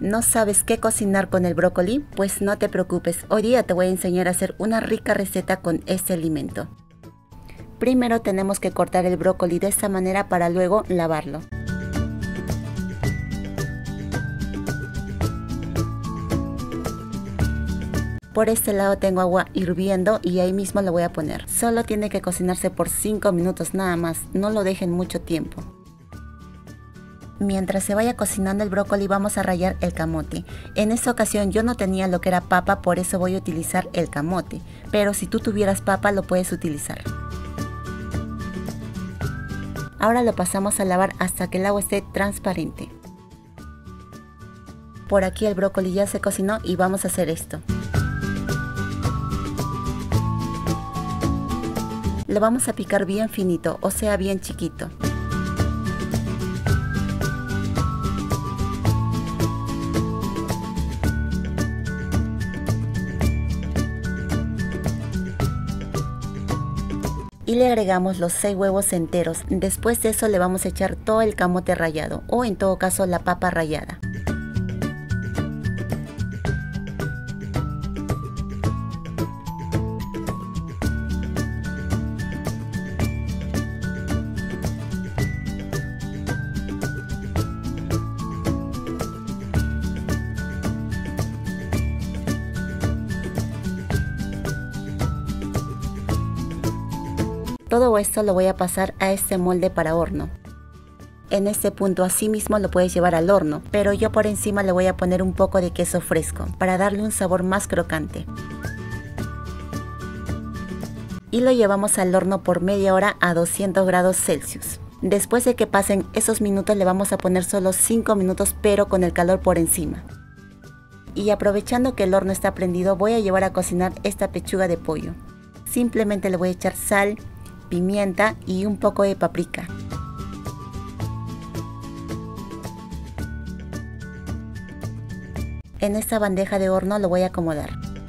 ¿No sabes qué cocinar con el brócoli? Pues no te preocupes, hoy día te voy a enseñar a hacer una rica receta con este alimento. Primero tenemos que cortar el brócoli de esta manera para luego lavarlo. Por este lado tengo agua hirviendo y ahí mismo lo voy a poner. Solo tiene que cocinarse por 5 minutos nada más, no lo dejen mucho tiempo. Mientras se vaya cocinando el brócoli vamos a rallar el camote. En esta ocasión yo no tenía lo que era papa, por eso voy a utilizar el camote. Pero si tú tuvieras papa lo puedes utilizar. Ahora lo pasamos a lavar hasta que el agua esté transparente. Por aquí el brócoli ya se cocinó y vamos a hacer esto. Lo vamos a picar bien finito, o sea bien chiquito. Y le agregamos los 6 huevos enteros. Después de eso le vamos a echar todo el camote rallado o en todo caso la papa rallada. Todo esto lo voy a pasar a este molde para horno. En este punto asimismo lo puedes llevar al horno, pero yo por encima le voy a poner un poco de queso fresco para darle un sabor más crocante. Y lo llevamos al horno por media hora a 200 grados Celsius. Después de que pasen esos minutos le vamos a poner solo 5 minutos pero con el calor por encima. Y aprovechando que el horno está prendido voy a llevar a cocinar esta pechuga de pollo. Simplemente le voy a echar sal, pimienta y un poco de paprika. En esta bandeja de horno lo voy a acomodar.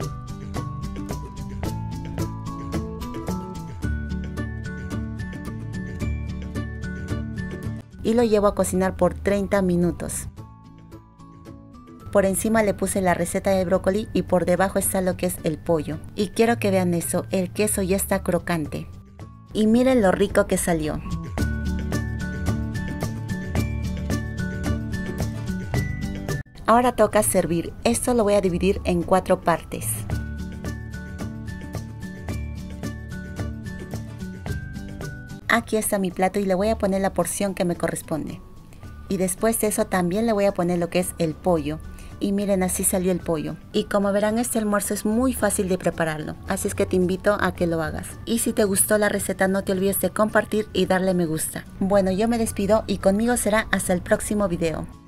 Y lo llevo a cocinar por 30 minutos. Por encima le puse la receta de brócoli y por debajo está lo que es el pollo. Y quiero que vean eso, el queso ya está crocante. Y miren lo rico que salió. Ahora toca servir. Esto lo voy a dividir en 4 partes. Aquí está mi plato y le voy a poner la porción que me corresponde. Y después de eso también le voy a poner lo que es el pollo. Y miren, así salió el pollo. Y como verán, este almuerzo es muy fácil de prepararlo, así es que te invito a que lo hagas. Y si te gustó la receta no te olvides de compartir y darle me gusta. Bueno, yo me despido y conmigo será hasta el próximo video.